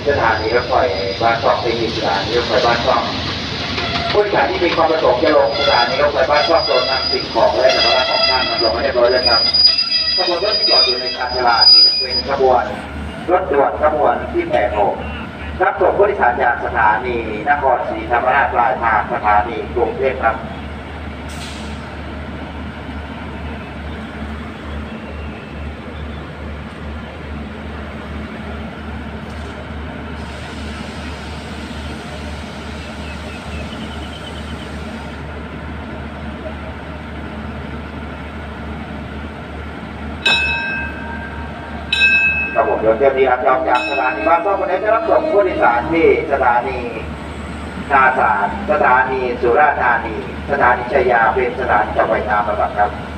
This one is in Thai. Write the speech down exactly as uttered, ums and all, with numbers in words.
สถานีรถไฟบ้านช่องที่สถานีรถไฟบ้านช่องผู้โดยสารที่มีความประสงค์จะลงสถานีรถไฟบ้านช่องโดนนำสิ่งของและสัมภาระของท่านมาลงให้เรียบร้อยแล้วครับขบวนรถที่จอดอยู่ในชานชาลาที่เป็นขบวนรถด่วนขบวนที่แปดหกรับส่งผู้โดยสารจากสถานีนครศรีธรรมราชปลายทางสถานีกรุงเทพครับครับผมเดี๋ยวเตรียมดีครับจากสถานีบ้านช่องวันนี้จะรับส่งผู้โดยสารที่สถานีนาสารสถานีสุราษฎร์ธานีสถานีชัยยาเป็นสถานีต่อไปตามลำดับครับ